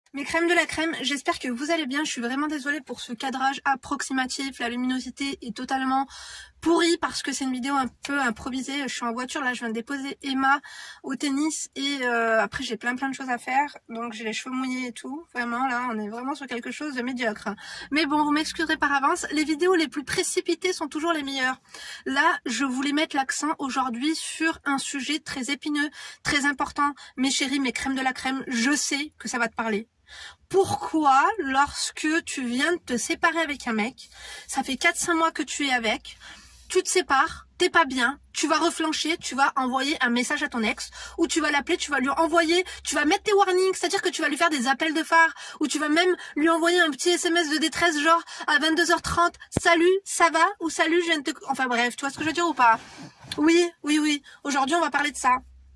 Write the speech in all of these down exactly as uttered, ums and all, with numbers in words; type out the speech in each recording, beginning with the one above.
Mes crèmes de la crème, j'espère que vous allez bien. Je suis vraiment désolée pour ce cadrage approximatif. La luminosité est totalement pourrie parce que c'est une vidéo un peu improvisée. Je suis en voiture, là je viens de déposer Emma au tennis et euh, après j'ai plein plein de choses à faire. Donc j'ai les cheveux mouillés et tout. Vraiment là, on est vraiment sur quelque chose de médiocre. Mais bon, vous m'excuserez par avance. Les vidéos les plus précipitées sont toujours les meilleures. Là, je voulais mettre l'accent aujourd'hui sur un sujet très épineux, très important. Mes chéris, mes crèmes de la crème, je sais que ça va te parler. Pourquoi, lorsque tu viens de te séparer avec un mec, ça fait quatre cinq mois que tu es avec, tu te sépares, t'es pas bien, tu vas reflancher, tu vas envoyer un message à ton ex, ou tu vas l'appeler, tu vas lui envoyer, tu vas mettre tes warnings, c'est-à-dire que tu vas lui faire des appels de phare, ou tu vas même lui envoyer un petit S M S de détresse genre à vingt-deux heures trente, salut, ça va, ou salut, je viens de te... Enfin bref, tu vois ce que je veux dire ou pas? Oui, oui, oui, aujourd'hui on va parler de ça.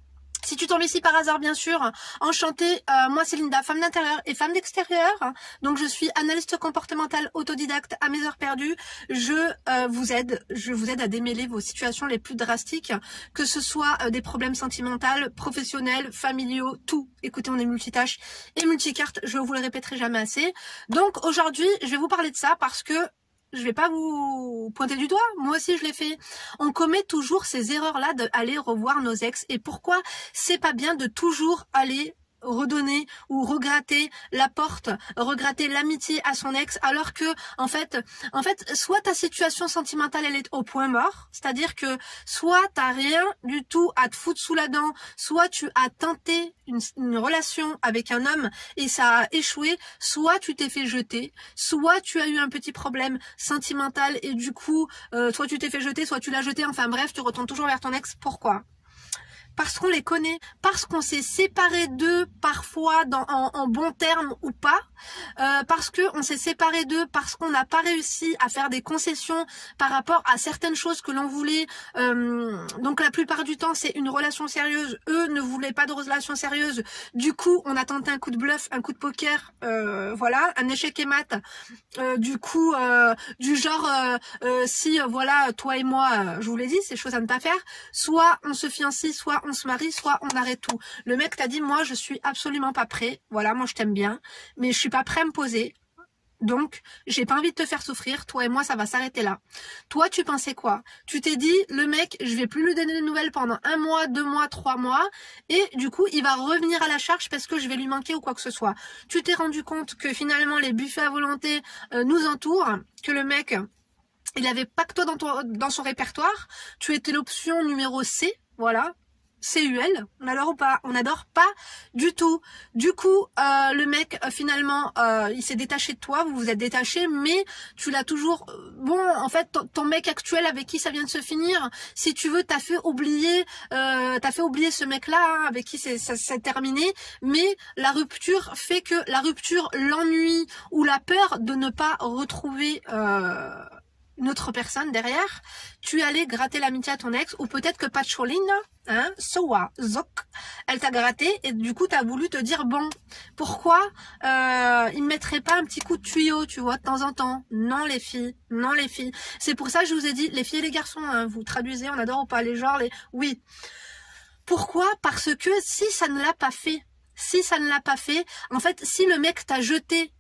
Si tu tombes ici par hasard, bien sûr, enchantée, euh, moi c'est Linda, femme d'intérieur et femme d'extérieur. Donc je suis analyste comportementale autodidacte à mes heures perdues. Je euh, vous aide, je vous aide à démêler vos situations les plus drastiques, que ce soit euh, des problèmes sentimentaux, professionnels, familiaux, tout. Écoutez, on est multitâche et multicarte, je vous le répéterai jamais assez. Donc aujourd'hui, je vais vous parler de ça parce que je vais pas vous pointer du doigt, moi aussi je l'ai fait. On commet toujours ces erreurs-là d'aller revoir nos ex. Et pourquoi c'est pas bien de toujours aller redonner ou regratter la porte, regratter l'amitié à son ex, alors que en fait, en fait, soit ta situation sentimentale elle est au point mort, c'est-à-dire que soit t'as rien du tout à te foutre sous la dent, soit tu as tenté une, une relation avec un homme et ça a échoué, soit tu t'es fait jeter, soit tu as eu un petit problème sentimental et du coup, euh, soit tu t'es fait jeter, soit tu l'as jeté, enfin bref, tu retournes toujours vers ton ex. Pourquoi ? Parce qu'on les connaît, parce qu'on s'est séparé d'eux parfois dans, en, en bons termes ou pas, euh, parce qu'on s'est séparé d'eux, parce qu'on n'a pas réussi à faire des concessions par rapport à certaines choses que l'on voulait. Euh, donc la plupart du temps c'est une relation sérieuse, eux ne voulaient pas de relation sérieuse, du coup on a tenté un coup de bluff, un coup de poker, euh, voilà, un échec et mat, euh, du coup euh, du genre euh, euh, si euh, voilà toi et moi, euh, je vous l'ai dit, c'est chose à ne pas faire, soit on se fiancie, soit on se marie, soit on arrête tout. Le mec t'a dit, moi je suis absolument pas prêt, voilà, moi je t'aime bien, mais je suis pas prêt à me poser, donc j'ai pas envie de te faire souffrir, toi et moi ça va s'arrêter là. Toi tu pensais quoi? Tu t'es dit, le mec, je vais plus lui donner de nouvelles pendant un mois, deux mois, trois mois, et du coup il va revenir à la charge parce que je vais lui manquer ou quoi que ce soit. Tu t'es rendu compte que finalement les buffets à volonté euh, nous entourent, que le mec, il avait pas que toi dans, ton, dans son répertoire, tu étais l'option numéro C, voilà, C U L, on adore pas, on adore pas du tout. Du coup, euh, le mec euh, finalement, euh, il s'est détaché de toi, vous vous êtes détaché, mais tu l'as toujours. Euh, bon, en fait, ton, ton mec actuel avec qui ça vient de se finir, si tu veux, t'as fait oublier, euh, t'as fait oublier ce mec-là hein, avec qui c'est, ça s'est terminé. Mais la rupture fait que la rupture, l'ennui ou la peur de ne pas retrouver. Euh, une autre personne derrière, tu es allé gratter l'amitié à ton ex, ou peut-être que Pacholine, hein, Soa, Zok, elle t'a gratté, et du coup t'as voulu te dire, bon, pourquoi euh, il me mettrait pas un petit coup de tuyau, tu vois, de temps en temps? Non les filles, non les filles. C'est pour ça que je vous ai dit, les filles et les garçons, hein, vous traduisez, on adore ou pas, les genres, les... Oui. Pourquoi? Parce que si ça ne l'a pas fait, si ça ne l'a pas fait, en fait, si le mec t'a jeté,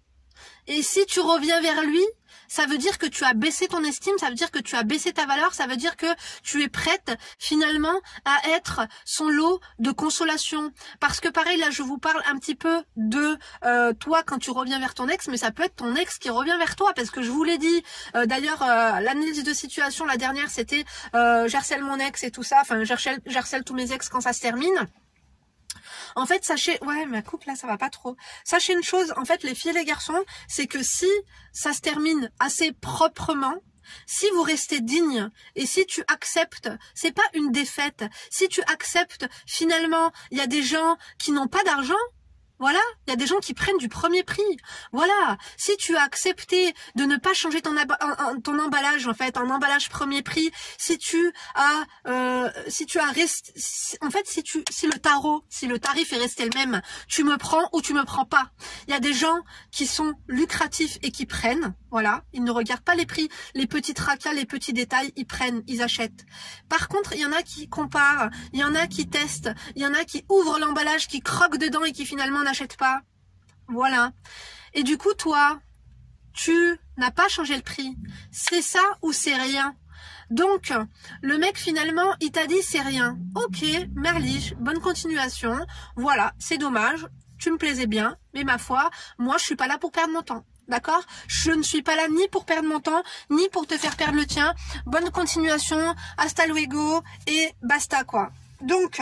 et si tu reviens vers lui, ça veut dire que tu as baissé ton estime, ça veut dire que tu as baissé ta valeur, ça veut dire que tu es prête finalement à être son lot de consolation. Parce que pareil, là je vous parle un petit peu de euh, toi quand tu reviens vers ton ex, mais ça peut être ton ex qui revient vers toi, parce que je vous l'ai dit, euh, d'ailleurs euh, l'analyse de situation, la dernière c'était euh, j'harcèle mon ex et tout ça, enfin j'harcèle, j'harcèle tous mes ex quand ça se termine. En fait, sachez, ouais, ma coupe là, ça va pas trop. Sachez une chose, en fait, les filles et les garçons, c'est que si ça se termine assez proprement, si vous restez digne et si tu acceptes, c'est pas une défaite. Si tu acceptes, finalement, il y a des gens qui n'ont pas d'argent. Voilà, il y a des gens qui prennent du premier prix. Voilà, si tu as accepté de ne pas changer ton, ton emballage en fait, en emballage premier prix, si tu as, euh, si tu as resté, si, en fait, si tu, si le tarot, si le tarif est resté le même, tu me prends ou tu me prends pas. Il y a des gens qui sont lucratifs et qui prennent. Voilà, ils ne regardent pas les prix, les petits tracas, les petits détails, ils prennent, ils achètent. Par contre, il y en a qui comparent, il y en a qui testent, il y en a qui ouvrent l'emballage, qui croquent dedans et qui finalement n'achètent pas. Voilà. Et du coup, toi, tu n'as pas changé le prix. C'est ça ou c'est rien. Donc, le mec, finalement, il t'a dit c'est rien. Ok, merliche, bonne continuation. Voilà, c'est dommage. Tu me plaisais bien, mais ma foi, moi, je suis pas là pour perdre mon temps. D'accord? Je ne suis pas là ni pour perdre mon temps, ni pour te faire perdre le tien. Bonne continuation, hasta luego, et basta, quoi. Donc,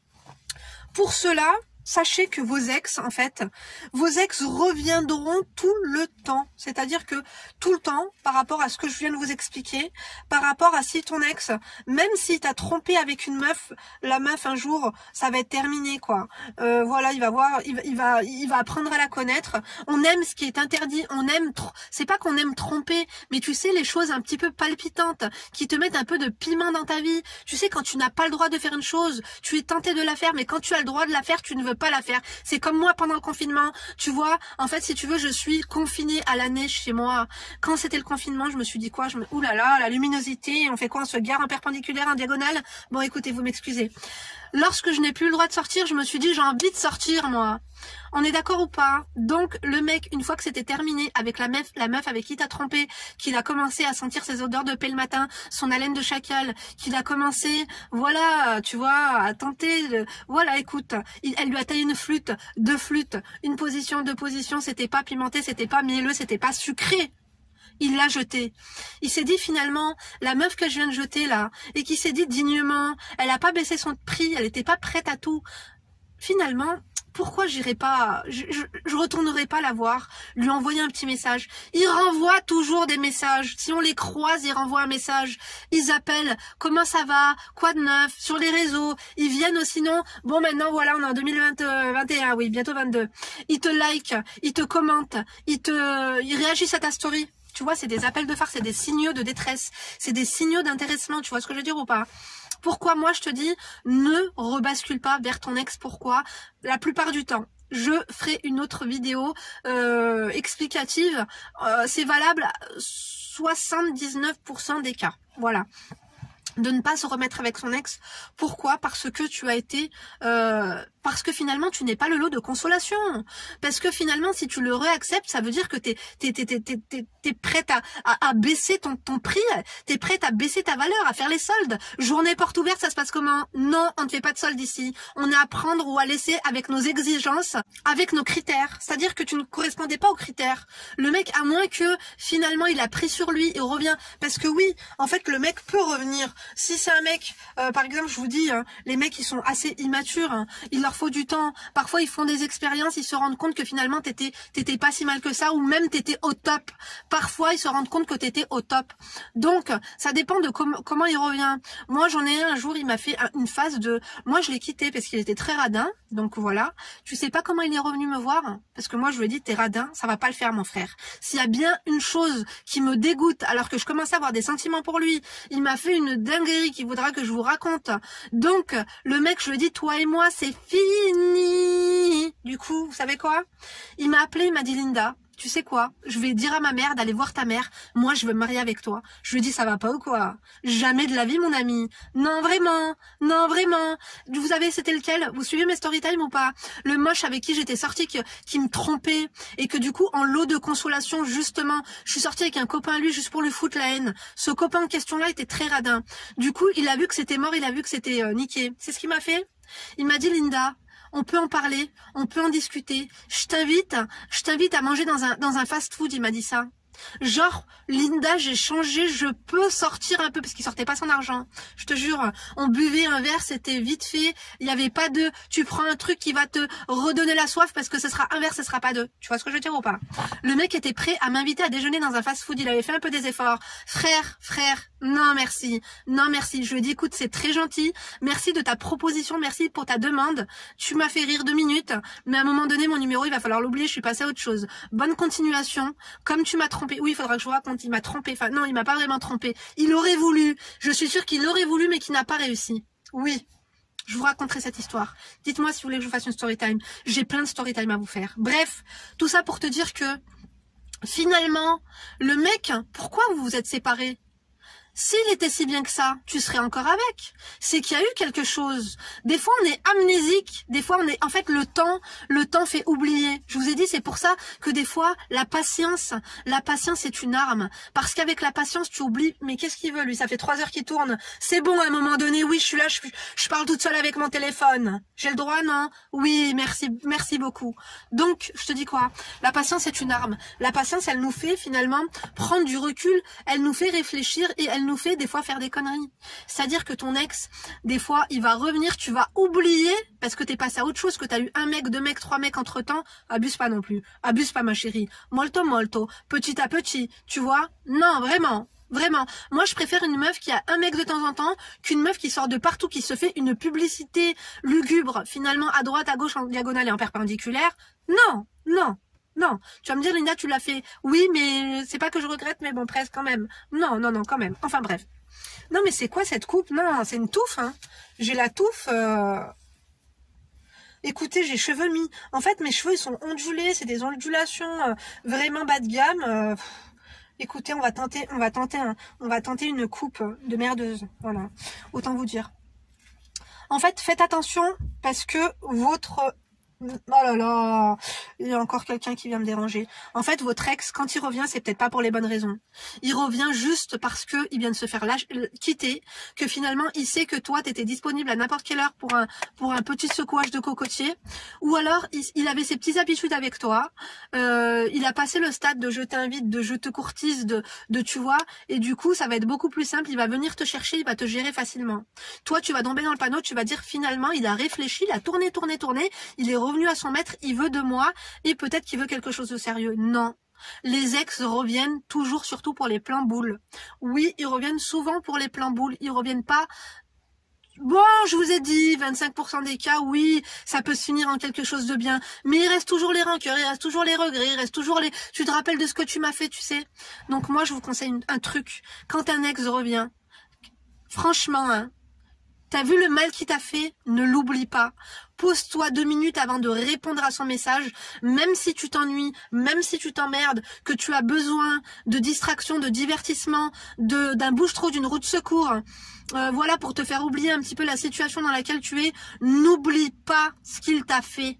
pour cela, sachez que vos ex, en fait, vos ex reviendront tout le temps. C'est-à-dire que tout le temps, par rapport à ce que je viens de vous expliquer, par rapport à si ton ex, même si t'as trompé avec une meuf, la meuf un jour, ça va être terminé, quoi. Euh, voilà, il va voir, il va, il va, il va apprendre à la connaître. On aime ce qui est interdit, on aime, c'est pas qu'on aime tromper, mais tu sais, les choses un petit peu palpitantes, qui te mettent un peu de piment dans ta vie. Tu sais, quand tu n'as pas le droit de faire une chose, tu es tenté de la faire, mais quand tu as le droit de la faire, tu ne veux pas la faire. C'est comme moi pendant le confinement. Tu vois, en fait, si tu veux, je suis confinée à l'année chez moi. Quand c'était le confinement, je me suis dit quoi? Je me... Ouh là là, la luminosité, on fait quoi? On se gare en perpendiculaire, en diagonale? Bon, écoutez, vous m'excusez. Lorsque je n'ai plus le droit de sortir, je me suis dit, j'ai envie de sortir, moi. On est d'accord ou pas? Donc, le mec, une fois que c'était terminé avec la meuf, la meuf avec qui t'as trompé, qu'il a commencé à sentir ses odeurs de paix le matin, son haleine de chacal, qu'il a commencé, voilà, tu vois, à tenter de... Voilà, écoute, il, elle lui a taillé une flûte, deux flûtes, une position, deux positions, c'était pas pimenté, c'était pas mielleux, c'était pas sucré. Il l'a jeté. Il s'est dit finalement, la meuf que je viens de jeter là, et qui s'est dit dignement, elle a pas baissé son prix, elle était pas prête à tout. Finalement, pourquoi j'irai pas, je, je, je retournerai pas la voir, lui envoyer un petit message. Il renvoie toujours des messages. Si on les croise, ils renvoient un message. Ils appellent, comment ça va, quoi de neuf, sur les réseaux. Ils viennent aussi, sinon, bon maintenant voilà, on est en deux mille vingt et un, oui, bientôt vingt-deux. Ils te like, ils te commentent, ils te, ils réagissent à ta story. Tu vois, c'est des appels de phare, c'est des signaux de détresse, c'est des signaux d'intéressement, tu vois ce que je veux dire ou pas? Pourquoi moi je te dis, ne rebascule pas vers ton ex, pourquoi? La plupart du temps, je ferai une autre vidéo euh, explicative, euh, c'est valable à soixante-dix-neuf pour cent des cas, voilà. De ne pas se remettre avec son ex. Pourquoi? Parce que tu as été... Euh, parce que finalement, tu n'es pas le lot de consolation. Parce que finalement, si tu le réacceptes, ça veut dire que tu es, t'es, t'es, t'es, t'es, t'es prête à, à, à baisser ton, ton prix. Tu es prête à baisser ta valeur, à faire les soldes. Journée porte ouverte, ça se passe comment? Non, on ne fait pas de soldes ici. On est à prendre ou à laisser avec nos exigences, avec nos critères. C'est-à-dire que tu ne correspondais pas aux critères. Le mec, à moins que finalement, il a pris sur lui et revient. Parce que oui, en fait, le mec peut revenir. Si c'est un mec, euh, par exemple, je vous dis, hein, les mecs, ils sont assez immatures, hein, il leur faut du temps. Parfois, ils font des expériences, ils se rendent compte que finalement, t'étais, t'étais pas si mal que ça, ou même t'étais au top. Parfois, ils se rendent compte que t'étais au top. Donc, ça dépend de com comment il revient. Moi, j'en ai un, un jour, il m'a fait un, une phase de... Moi, je l'ai quitté parce qu'il était très radin, donc voilà. Tu sais pas comment il est revenu me voir? Parce que moi, je lui ai dit, t'es radin, ça va pas le faire, mon frère. S'il y a bien une chose qui me dégoûte, alors que je commence à avoir des sentiments pour lui, il m'a fait une dinguerie qui voudra que je vous raconte. Donc, le mec, je lui ai dit, toi et moi, c'est fini. Du coup, vous savez quoi? Il m'a appelé, il m'a dit, Linda, tu sais quoi? Je vais dire à ma mère d'aller voir ta mère. Moi, je veux me marier avec toi. Je lui ai dit, ça va pas ou quoi? Jamais de la vie, mon ami. Non, vraiment. Non, vraiment. Vous savez, c'était lequel? Vous suivez mes story time ou pas? Le moche avec qui j'étais sortie, qui, qui me trompait. Et que du coup, en lot de consolation, justement, je suis sortie avec un copain à lui juste pour lui foutre la haine. Ce copain en question-là était très radin. Du coup, il a vu que c'était mort, il a vu que c'était euh, niqué. C'est ce qu'il m'a fait? Il m'a dit, Linda, on peut en parler, on peut en discuter. Je t'invite, je t'invite à manger dans un dans un fast-food, il m'a dit ça. Genre, Linda, j'ai changé, je peux sortir un peu, parce qu'il sortait pas son argent. Je te jure, on buvait un verre, c'était vite fait, il n'y avait pas de, tu prends un truc qui va te redonner la soif, parce que ce sera un verre, ce sera pas deux. Tu vois ce que je veux dire ou pas? Le mec était prêt à m'inviter à déjeuner dans un fast-food, il avait fait un peu des efforts. Frère, frère, non merci, non merci. Je lui ai dit, écoute, c'est très gentil, merci de ta proposition, merci pour ta demande, tu m'as fait rire deux minutes, mais à un moment donné, mon numéro, il va falloir l'oublier, je suis passée à autre chose. Bonne continuation, comme tu m'as trompé. Oui, il faudra que je vous raconte, il m'a trompé. Enfin, non, il m'a pas vraiment trompé. Il aurait voulu. Je suis sûre qu'il aurait voulu, mais qu'il n'a pas réussi. Oui, je vous raconterai cette histoire. Dites-moi si vous voulez que je vous fasse une story time. J'ai plein de story time à vous faire. Bref, tout ça pour te dire que, finalement, le mec, pourquoi vous vous êtes séparés? S'il était si bien que ça, tu serais encore avec. C'est qu'il y a eu quelque chose. Des fois, on est amnésique. Des fois, on est... En fait, le temps, le temps fait oublier. Je vous ai dit, c'est pour ça que des fois, la patience, la patience est une arme. Parce qu'avec la patience, tu oublies. Mais qu'est-ce qu'il veut, lui? Ça fait trois heures qu'il tourne. C'est bon, à un moment donné. Oui, je suis là, je, je parle toute seule avec mon téléphone. J'ai le droit, non? Oui, merci, merci beaucoup. Donc, je te dis quoi? La patience est une arme. La patience, elle nous fait finalement prendre du recul. Elle nous fait réfléchir et elle nous fait des fois faire des conneries. C'est-à-dire que ton ex, des fois, il va revenir, tu vas oublier parce que t'es passé à autre chose, que t'as eu un mec, deux mecs, trois mecs entre temps. Abuse pas non plus. Abuse pas, ma chérie. Molto, molto. Petit à petit. Tu vois? Non, vraiment. Vraiment. Moi, je préfère une meuf qui a un mec de temps en temps qu'une meuf qui sort de partout, qui se fait une publicité lugubre, finalement, à droite, à gauche, en diagonale et en perpendiculaire. Non, non. Non, tu vas me dire, Linda, tu l'as fait. Oui, mais c'est pas que je regrette, mais bon, presque quand même. Non, non, non, quand même. Enfin, bref. Non, mais c'est quoi cette coupe? Non, c'est une touffe, hein. J'ai la touffe... Euh... Écoutez, j'ai cheveux mis. En fait, mes cheveux, ils sont ondulés. C'est des ondulations euh, vraiment bas de gamme. Euh... Écoutez, on va tenter, on va tenter, un, on va tenter une coupe de merdeuse. Voilà. Autant vous dire. En fait, faites attention parce que votre... Oh là là, il y a encore quelqu'un qui vient me déranger. En fait, votre ex, quand il revient, c'est peut-être pas pour les bonnes raisons. Il revient juste parce que il vient de se faire lâcher, quitter, que finalement, il sait que toi, t'étais disponible à n'importe quelle heure pour un pour un petit secouage de cocotier, ou alors il, il avait ses petites habitudes avec toi. Euh, il a passé le stade de je t'invite, de je te courtise, de de tu vois, et du coup, ça va être beaucoup plus simple. Il va venir te chercher, il va te gérer facilement. Toi, tu vas tomber dans le panneau, tu vas dire finalement, il a réfléchi, il a tourné, tourné, tourné, il est revenu à son maître, il veut de moi et peut-être qu'il veut quelque chose de sérieux. Non. Les ex reviennent toujours, surtout pour les plans boules. Oui, ils reviennent souvent pour les plans boules. Ils reviennent pas... Bon, je vous ai dit, vingt-cinq pour cent des cas, oui, ça peut se finir en quelque chose de bien. Mais il reste toujours les rancœurs, il reste toujours les regrets, il reste toujours les... Tu te rappelles de ce que tu m'as fait, tu sais. Donc moi, je vous conseille un truc. Quand un ex revient, franchement, hein, t'as vu le mal qu'il t'a fait? Ne l'oublie pas. Pose-toi deux minutes avant de répondre à son message, même si tu t'ennuies, même si tu t'emmerdes, que tu as besoin de distraction, de divertissement, de d'un bouche-trou, d'une roue de secours, euh, voilà, pour te faire oublier un petit peu la situation dans laquelle tu es. N'oublie pas ce qu'il t'a fait.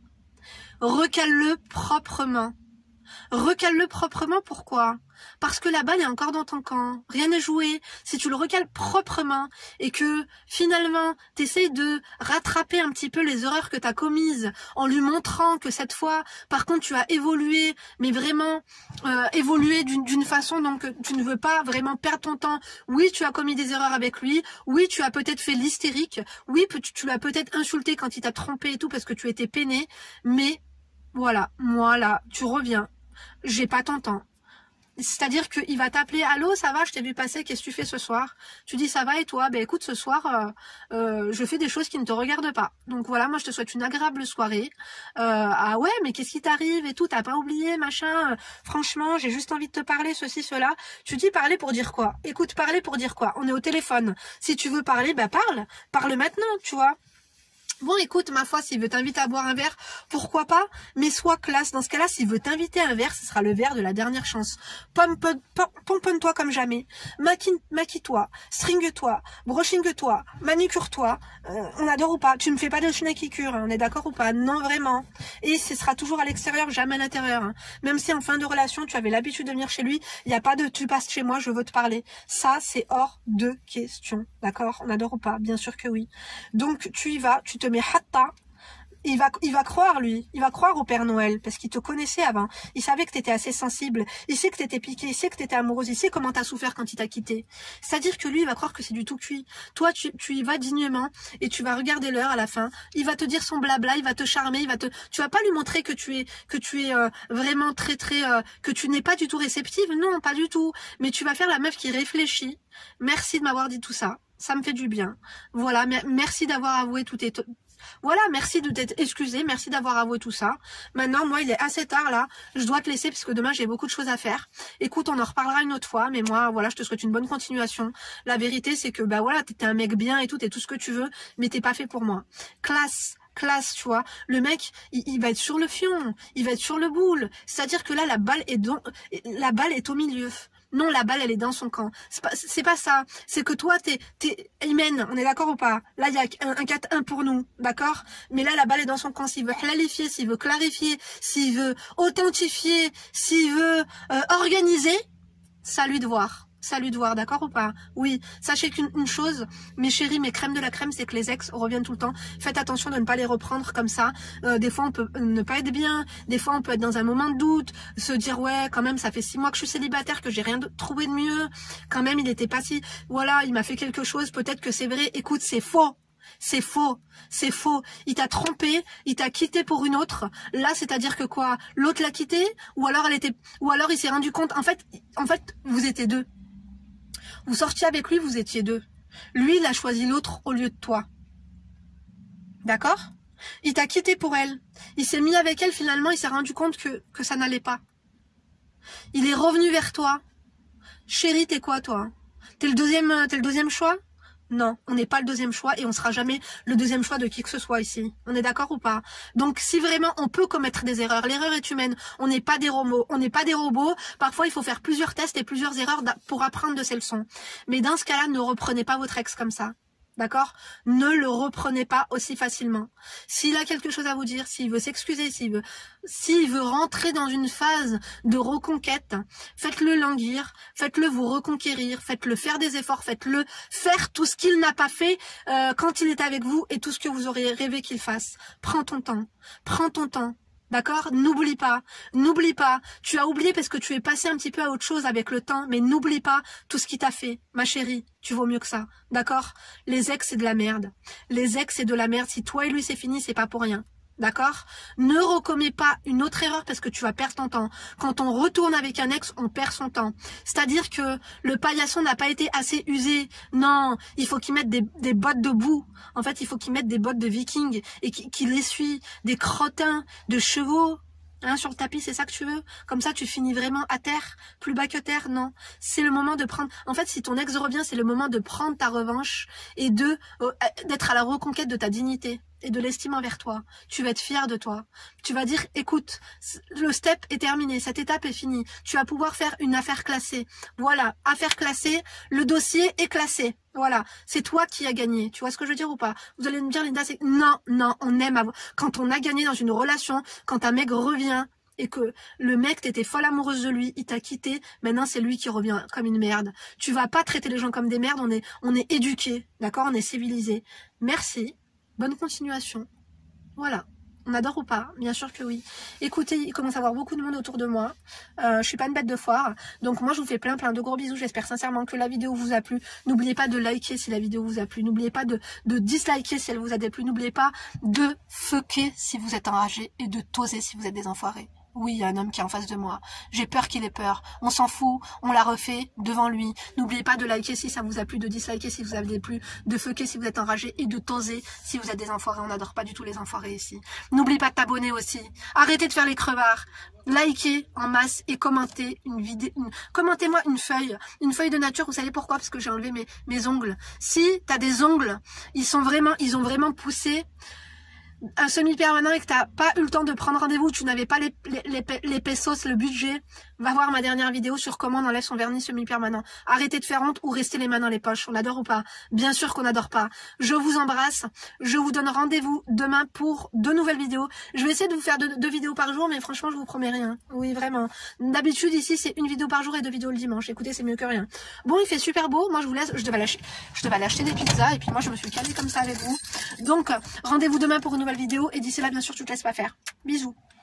Recale-le proprement. Recale-le proprement, pourquoi? Parce que la balle est encore dans ton camp, rien n'est joué. Si tu le recales proprement et que finalement tu essayes de rattraper un petit peu les erreurs que tu as commises en lui montrant que cette fois, par contre, tu as évolué, mais vraiment euh, évolué d'une façon donc tu ne veux pas vraiment perdre ton temps. Oui, tu as commis des erreurs avec lui, oui, tu as peut-être fait l'hystérique, oui, tu, tu l'as peut-être insulté quand il t'a trompé et tout parce que tu étais peiné, mais voilà, moi là, tu reviens, j'ai pas ton temps. C'est-à-dire qu'il va t'appeler, allô, ça va, je t'ai vu passer, qu'est-ce que tu fais ce soir? Tu dis, ça va, et toi? Ben écoute, ce soir, euh, euh, je fais des choses qui ne te regardent pas. Donc voilà, moi je te souhaite une agréable soirée. Euh, ah ouais, mais qu'est-ce qui t'arrive et tout? T'as pas oublié, machin? euh, Franchement, j'ai juste envie de te parler, ceci, cela. Tu dis parler pour dire quoi? Écoute, parler pour dire quoi? On est au téléphone. Si tu veux parler, bah parle. Parle maintenant, tu vois. Bon, écoute, ma foi, s'il veut t'inviter à boire un verre, pourquoi pas, mais sois classe. Dans ce cas-là, s'il veut t'inviter à un verre, ce sera le verre de la dernière chance. Pomponne-toi comme jamais, maquille-toi, stringue-toi, brushing-toi, manicure-toi, euh, on adore ou pas. Tu ne fais pas de schnackicure, hein, on est d'accord ou pas? Non, vraiment. Et ce sera toujours à l'extérieur, jamais à l'intérieur. Hein. Même si en fin de relation, tu avais l'habitude de venir chez lui, il n'y a pas de tu passes chez moi, je veux te parler. Ça, c'est hors de question, d'accord? On adore ou pas? Bien sûr que oui. Donc, tu y vas, tu te mais hatta, il va, il va croire lui, il va croire au Père Noël parce qu'il te connaissait avant, il savait que tu étais assez sensible, il sait que tu étais piqué, il sait que tu étais amoureuse, il sait comment tu as souffert quand il t'a quitté. C'est-à-dire que lui, il va croire que c'est du tout cuit. Toi, tu, tu y vas dignement et tu vas regarder l'heure à la fin, il va te dire son blabla, il va te charmer, il va te, tu vas pas lui montrer que tu es, que tu es euh, vraiment très très, euh, que tu n'es pas du tout réceptive, non, pas du tout, mais tu vas faire la meuf qui réfléchit. Merci de m'avoir dit tout ça. Ça me fait du bien. Voilà, merci d'avoir avoué tout et voilà, merci de t'être excusé, merci d'avoir avoué tout ça. Maintenant, moi, il est assez tard là, je dois te laisser parce que demain j'ai beaucoup de choses à faire. Écoute, on en reparlera une autre fois, mais moi, voilà, je te souhaite une bonne continuation. La vérité, c'est que bah voilà, t'es un mec bien et tout, t'es tout ce que tu veux, mais t'es pas fait pour moi. Classe. Classe, tu vois, le mec, il, il va être sur le fion, il va être sur le boule. C'est-à-dire que là, la balle est dans, la balle est au milieu. Non, la balle, elle est dans son camp. C'est pas, c'est pas ça. C'est que toi, t'es, t'es, Amen, on est d'accord ou pas? Là, il y a un, un quatre un pour nous, d'accord? Mais là, la balle est dans son camp. S'il veut clarifier, s'il veut clarifier, s'il veut authentifier, s'il veut euh, organiser, ça à lui de voir. Ça à lui de voir, d'accord ou pas? Oui, sachez qu'une une chose, mes chéris, mes crèmes de la crème, c'est que les ex reviennent tout le temps. Faites attention de ne pas les reprendre comme ça. Euh, des fois, on peut ne pas être bien. Des fois, on peut être dans un moment de doute. Se dire, ouais, quand même, ça fait six mois que je suis célibataire, que j'ai rien de, trouvé de mieux. Quand même, il était pas si... Voilà, il m'a fait quelque chose. Peut-être que c'est vrai. Écoute, c'est faux. C'est faux, c'est faux. Il t'a trompé, il t'a quitté pour une autre. Là, c'est-à-dire que quoi? L'autre l'a quitté, ou alors elle était, ou alors il s'est rendu compte. En fait, en fait, vous étiez deux. Vous sortiez avec lui, vous étiez deux. Lui, il a choisi l'autre au lieu de toi. D'accord? Il t'a quitté pour elle. Il s'est mis avec elle, finalement, il s'est rendu compte que, que ça n'allait pas. Il est revenu vers toi. Chérie, t'es quoi, toi? T'es le deuxième, t'es le deuxième choix? Non, on n'est pas le deuxième choix et on sera jamais le deuxième choix de qui que ce soit ici. On est d'accord ou pas? Donc si vraiment on peut commettre des erreurs, l'erreur est humaine. On n'est pas des robots, on n'est pas des robots. Parfois il faut faire plusieurs tests et plusieurs erreurs pour apprendre de ces leçons. Mais dans ce cas-là, ne reprenez pas votre ex comme ça. D'accord? Ne le reprenez pas aussi facilement. S'il a quelque chose à vous dire, s'il veut s'excuser, s'il veut, s'il veut rentrer dans une phase de reconquête, faites-le languir, faites-le vous reconquérir, faites-le faire des efforts, faites-le faire tout ce qu'il n'a pas fait euh, quand il est avec vous et tout ce que vous auriez rêvé qu'il fasse. Prends ton temps, prends ton temps. D'accord? N'oublie pas, n'oublie pas. Tu as oublié parce que tu es passé un petit peu à autre chose avec le temps, mais n'oublie pas tout ce qu'il t'a fait. Ma chérie, tu vaux mieux que ça. D'accord? Les ex, c'est de la merde. Les ex, c'est de la merde. Si toi et lui, c'est fini, c'est pas pour rien. D'accord? Ne recommets pas une autre erreur parce que tu vas perdre ton temps. Quand on retourne avec un ex, on perd son temps. C'est-à-dire que le paillasson n'a pas été assez usé. Non, il faut qu'il mette des, des bottes de boue. En fait, il faut qu'il mette des bottes de viking et qu'il essuie des crottins de chevaux. Hein, sur le tapis, c'est ça que tu veux? Comme ça, tu finis vraiment à terre, plus bas que terre? Non. C'est le moment de prendre... En fait, si ton ex revient, c'est le moment de prendre ta revanche et de euh, d'être à la reconquête de ta dignité et de l'estime envers toi. Tu vas être fier de toi. Tu vas dire, écoute, le step est terminé, cette étape est finie. Tu vas pouvoir faire une affaire classée. Voilà, affaire classée, le dossier est classé. Voilà, c'est toi qui as gagné. Tu vois ce que je veux dire ou pas? Vous allez me dire, Linda, c'est... Non, non, on aime avoir... Quand on a gagné dans une relation, quand un mec revient et que le mec, t'étais folle amoureuse de lui, il t'a quitté, maintenant c'est lui qui revient comme une merde. Tu vas pas traiter les gens comme des merdes, on est, on est éduqués, d'accord? On est civilisés. Merci. Bonne continuation. Voilà. On adore ou pas? Bien sûr que oui. Écoutez, il commence à y avoir beaucoup de monde autour de moi. Euh, je suis pas une bête de foire. Donc moi, je vous fais plein plein de gros bisous. J'espère sincèrement que la vidéo vous a plu. N'oubliez pas de liker si la vidéo vous a plu. N'oubliez pas de, de disliker si elle vous a déplu. N'oubliez pas de fucker si vous êtes enragé et de toser si vous êtes des enfoirés. Oui, il y a un homme qui est en face de moi. J'ai peur qu'il ait peur. On s'en fout. On l'a refait devant lui. N'oubliez pas de liker si ça vous a plu, de disliker si vous avez plu, de fucker si vous êtes enragé et de toser si vous êtes des enfoirés. On n'adore pas du tout les enfoirés ici. N'oubliez pas de t'abonner aussi. Arrêtez de faire les crevards. Likez en masse et commentez une vidéo. Une... Commentez-moi une feuille. Une feuille de nature. Vous savez pourquoi? Parce que j'ai enlevé mes, mes ongles. Si t'as des ongles, ils sont vraiment, ils ont vraiment poussé un semi-permanent et que tu n'as pas eu le temps de prendre rendez-vous, tu n'avais pas les, les, les, les pesos, le budget, va voir ma dernière vidéo sur comment on enlève son vernis semi-permanent. Arrêtez de faire honte ou restez les mains dans les poches. On adore ou pas? Bien sûr qu'on n'adore pas. Je vous embrasse. Je vous donne rendez-vous demain pour deux nouvelles vidéos. Je vais essayer de vous faire deux, deux vidéos par jour, mais franchement, je vous promets rien. Oui, vraiment. D'habitude, ici, c'est une vidéo par jour et deux vidéos le dimanche. Écoutez, c'est mieux que rien. Bon, il fait super beau. Moi, je vous laisse. Je devais lâcher, je devais aller acheter des pizzas et puis moi, je me suis calée comme ça avec vous. Donc, rendez-vous demain pour une nouvelle vidéo et d'ici là, bien sûr, tu te laisses pas faire. Bisous.